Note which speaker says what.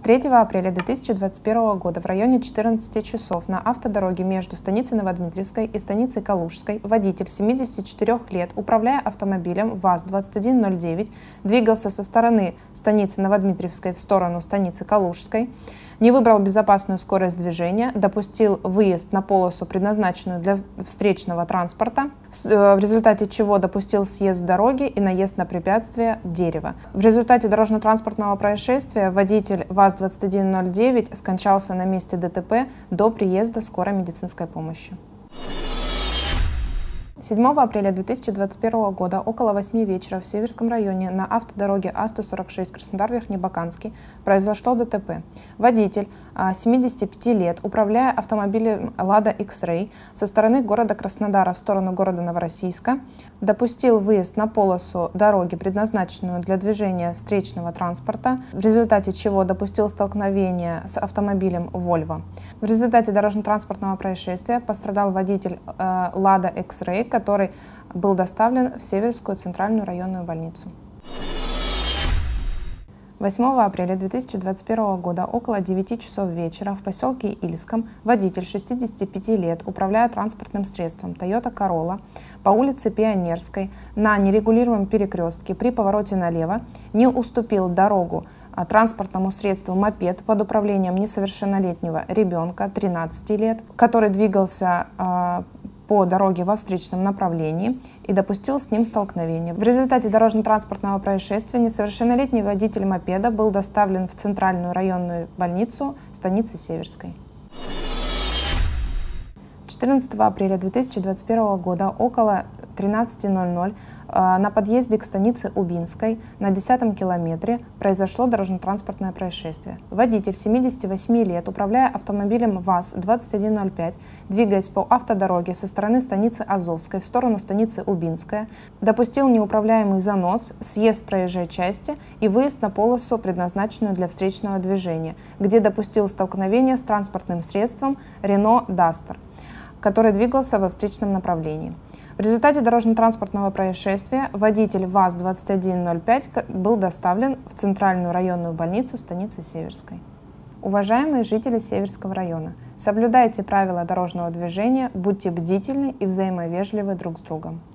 Speaker 1: 3 апреля 2021 года в районе 14 часов на автодороге между станицей Новодмитриевской и станицей Калужской водитель 74 лет, управляя автомобилем ВАЗ-2109, двигался со стороны станицы Новодмитриевской в сторону станицы Калужской, не выбрал безопасную скорость движения, допустил выезд на полосу, предназначенную для встречного транспорта, в результате чего допустил съезд с дороги и наезд на препятствие дерева. В результате дорожно-транспортного происшествия водитель ВАЗ-2109 скончался на месте ДТП до приезда скорой медицинской помощи. 7 апреля 2021 года около 8 вечера в Северском районе на автодороге А-146 Краснодар-Верхнебаканский произошло ДТП. Водитель 75 лет, управляя автомобилем Lada X-Ray со стороны города Краснодара в сторону города Новороссийска, допустил выезд на полосу дороги, предназначенную для движения встречного транспорта, в результате чего допустил столкновение с автомобилем Volvo. В результате дорожно-транспортного происшествия пострадал водитель Lada X-Ray, который был доставлен в Северскую центральную районную больницу. 8 апреля 2021 года около 9 часов вечера в поселке Ильском водитель 65 лет, управляя транспортным средством Toyota Corolla по улице Пионерской на нерегулируемом перекрестке при повороте налево не уступил дорогу транспортному средству мопед под управлением несовершеннолетнего ребенка 13 лет, который двигался по дороге во встречном направлении и допустил с ним столкновение. В результате дорожно-транспортного происшествия несовершеннолетний водитель мопеда был доставлен в центральную районную больницу станицы Северской. 14 апреля 2021 года около 13:00 на подъезде к станице Убинской на 10-м километре произошло дорожно-транспортное происшествие. Водитель 78 лет, управляя автомобилем ВАЗ-2105, двигаясь по автодороге со стороны станицы Азовской в сторону станицы Убинская, допустил неуправляемый занос, съезд с проезжей части и выезд на полосу, предназначенную для встречного движения, где допустил столкновение с транспортным средством Renault Duster, который двигался во встречном направлении. В результате дорожно-транспортного происшествия водитель ВАЗ-2105 был доставлен в центральную районную больницу станицы Северской. Уважаемые жители Северского района, соблюдайте правила дорожного движения, будьте бдительны и взаимовежливы друг с другом.